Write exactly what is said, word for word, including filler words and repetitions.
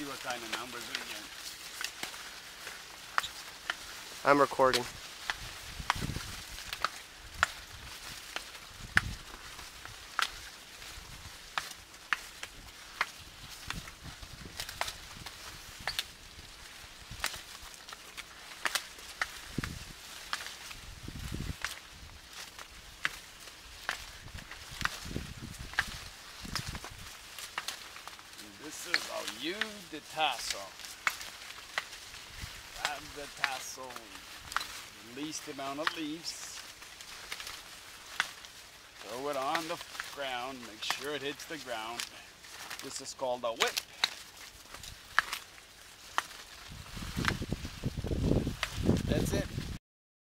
see what kind of numbers we get. I'm recording. This is how you detassel. Grab the tassel, least amount of leaves. Throw it on the ground, make sure it hits the ground. This is called a whip. That's it.